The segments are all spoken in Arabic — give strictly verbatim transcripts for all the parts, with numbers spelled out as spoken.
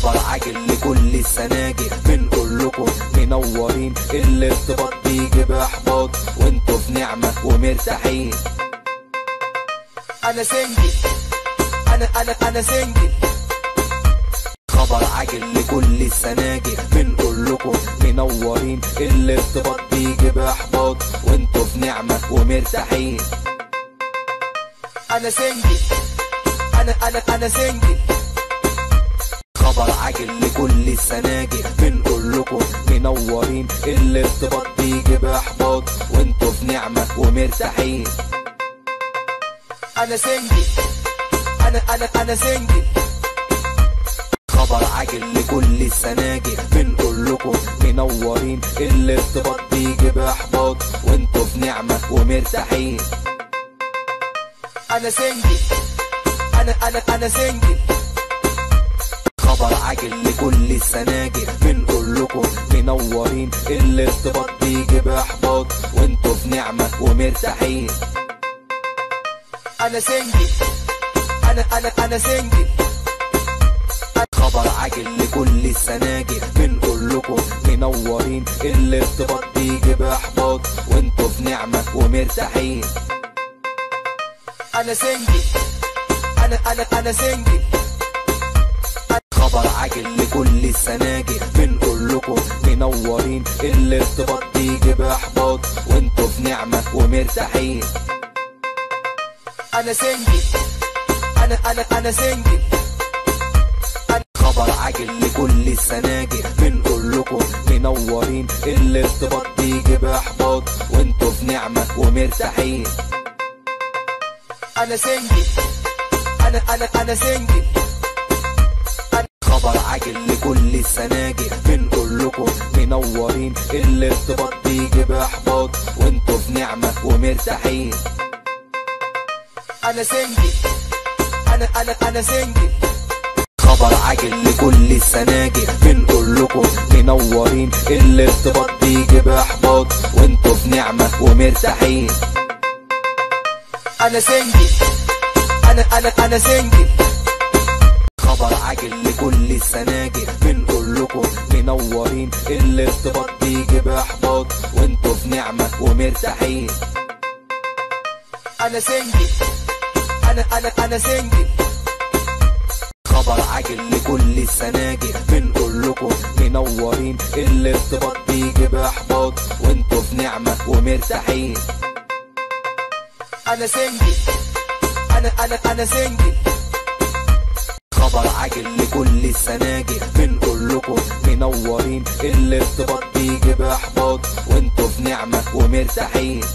خبر عاجل لكل السناجل، بنقول لكم منورين، الارتباط بيجي باحباط وانتوا في نعمه ومرتاحين. انا سنجل انا انا انا سنجل. خبر عاجل لكل السناجل، بنقول لكم منورين، الارتباط بيجي باحباط وانتوا في نعمه ومرتاحين. انا سنجل انا انا انا سنجل. خبر عاجل لكل السناجل، بنقول لكم منورين، الارتباط بيجي باحباط وانتوا في نعمه ومرتاحين. انا سنجل انا انا انا سنجل. خبر عاجل لكل السناجل، بنقول لكم منورين، الارتباط بيجي باحباط وانتوا في نعمه ومرتاحين. انا سنجل انا انا انا سنجل. خبر عاجل لكل السناجل، بنقول لكم منورين، الارتباط بيجي باحباط وانتوا في نعمه ومرتاحين. انا سنجل انا انا انا سنجل. خبر عاجل لكل السناجل، بنقول لكم منورين، الارتباط بيجي باحباط وانتوا في نعمه ومرتاحين. انا سنجل انا انا انا سنجل. خبر عاجل لكل السناجل، بنقول لكم منورين، الارتباط بيجي باحباط وانتوا في نعمه ومرتاحين. انا سنجل انا انا انا سنجل. خبر عاجل لكل السناجل، بنقول لكم منورين، الارتباط بيجي باحباط وانتوا في نعمه ومرتاحين. انا سنجل انا انا انا سنجل. خبر عاجل لكل السناجل، بنقول لكم منورين، الارتباط بيجي باحباط وانتوا في نعمه ومرتاحين. انا سنجل انا انا انا سنجل. خبر عاجل لكل السناجل، بنقول لكم منورين، الارتباط بيجي باحباط وانتوا في نعمه ومرتاحين. انا سنجل انا انا انا سنجل. خبر عاجل لكل السناجل، بنقول لكم منورين، الارتباط بيجي باحباط وانتوا في نعمه ومرتاحين. انا سنجل انا انا انا سنجل. خبر عاجل لكل السناجل، بنقول لكم منورين، الارتباط بيجي باحباط وانتوا في نعمه ومرتاحين. انا سنجل انا انا انا سنجل. خبر عاجل لكل السناجل، بنقول لكم منورين، الارتباط بيجي باحباط وانتوا في نعمه ومرتاحين.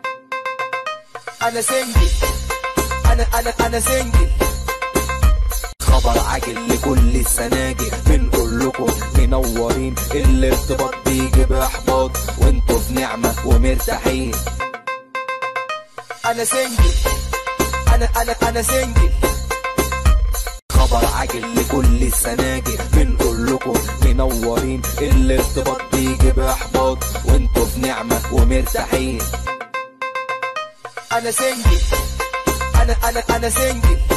انا سنجل انا انا انا سنجل. خبر عاجل لكل السناجل، بنقول لكم منورين، الارتباط بيجي باحباط وانتوا في نعمه ومرتاحين. انا سنجل انا انا انا سنجل. خبر عاجل لكل السناجل، بنقول لكم منورين، الارتباط بيجي باحباط وانتوا في نعمه ومرتاحين. انا سنجل انا انا انا سنجل.